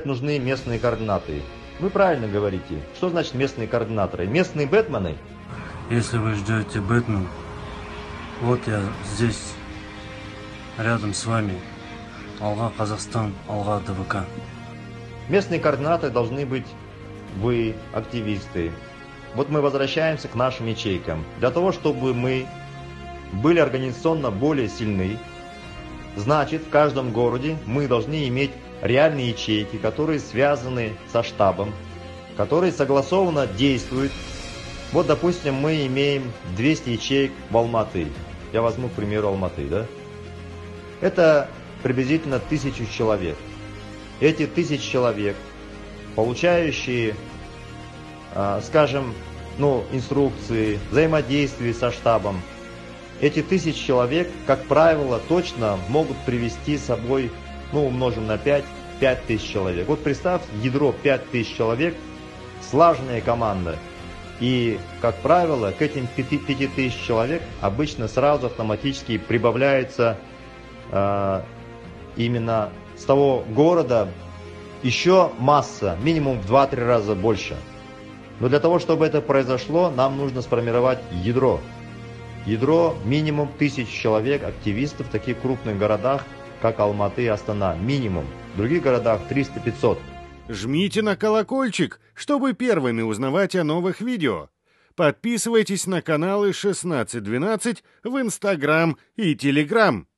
нужны местные координаты. Вы правильно говорите. Что значит местные координаторы? Местные бэтмены? Если вы ждете Бэтмен, вот я здесь, рядом с вами. Алга Казахстан, Алга ДВК. Местные координаты должны быть вы, активисты. Вот мы возвращаемся к нашим ячейкам. Для того, чтобы мы были организационно более сильны, значит, в каждом городе мы должны иметь реальные ячейки, которые связаны со штабом, которые согласованно действуют. Вот, допустим, мы имеем 200 ячеек в Алматы. Я возьму, к примеру, Алматы, да? Это приблизительно 1000 человек. Эти 1000 человек, получающие, скажем, инструкции, взаимодействие со штабом, эти 1000 человек, как правило, точно могут привести с собой, умножим на 5000 человек. Вот представь, ядро 5000 человек, слаженная команда. И, как правило, к этим 5000 человек обычно сразу автоматически прибавляется именно с того города еще масса, минимум в 2-3 раза больше. Но для того, чтобы это произошло, нам нужно сформировать ядро. Ядро минимум 1000 человек, активистов в таких крупных городах, как Алматы и Астана. Минимум. В других городах 300-500. Жмите на колокольчик, чтобы первыми узнавать о новых видео. Подписывайтесь на каналы 1612 в Инстаграм и Телеграм.